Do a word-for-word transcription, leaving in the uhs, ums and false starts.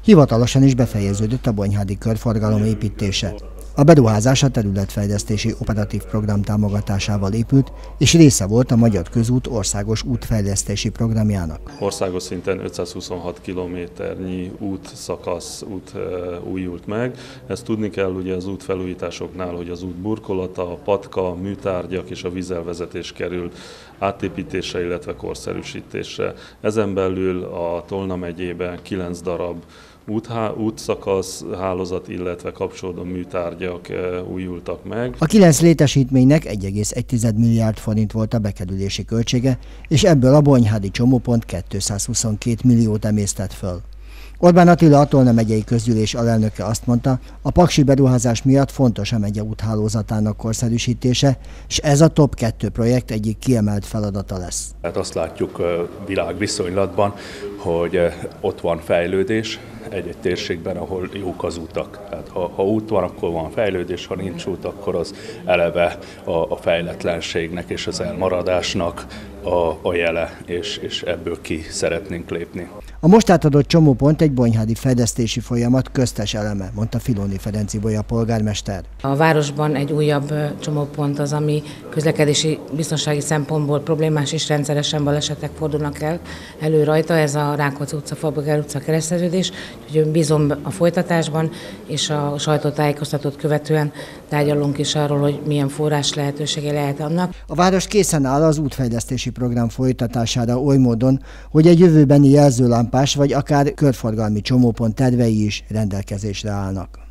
Hivatalosan is befejeződött a Bonyhádi körforgalom építése. A beruházás a területfejlesztési operatív program támogatásával épült, és része volt a Magyar Közút országos útfejlesztési programjának. Országos szinten ötszázhuszonhat kilométernyi útszakasz út e, újult meg. Ezt tudni kell ugye az útfelújításoknál, hogy az út burkolata, a patka, a műtárgyak és a vízelvezetés kerül átépítésre, illetve korszerűsítésre. Ezen belül a Tolna megyében kilenc darab útszakasz, hálózat, illetve kapcsolódó műtárgyak újultak meg. A kilenc létesítménynek egy egész egy milliárd forint volt a bekerülési költsége, és ebből a bonyhádi csomópont kétszázhuszonkettő milliót emésztett föl. Orbán Attila, a Tolna megyei közgyűlés alelnöke azt mondta, a paksi beruházás miatt fontos a megye úthálózatának korszerűsítése, és ez a top kettő projekt egyik kiemelt feladata lesz. Hát azt látjuk világviszonylatban, hogy ott van fejlődés egy-egy térségben, ahol jók az utak. Hát ha, ha út van, akkor van fejlődés, ha nincs út, akkor az eleve a, a fejletlenségnek és az elmaradásnak a, a jele, és, és ebből ki szeretnénk lépni. A most átadott csomópont egy bonyhádi fejlesztési folyamat köztes eleme, mondta Filóni Ferenc Ibolya polgármester. A városban egy újabb csomópont az, ami közlekedési biztonsági szempontból problémás és rendszeresen balesetek fordulnak el elő rajta, ez a Rákóczi utca, Fabrigál utca kereszteződés, úgyhogy bízom a folytatásban, és a sajtótájékoztatót követően tárgyalunk is arról, hogy milyen forrás lehetősége lehet annak. A város készen áll az útfejlesztési program folytatására oly módon, hogy egy jövőbeni jelzőlámpás vagy akár körforgalmi csomópont tervei is rendelkezésre állnak.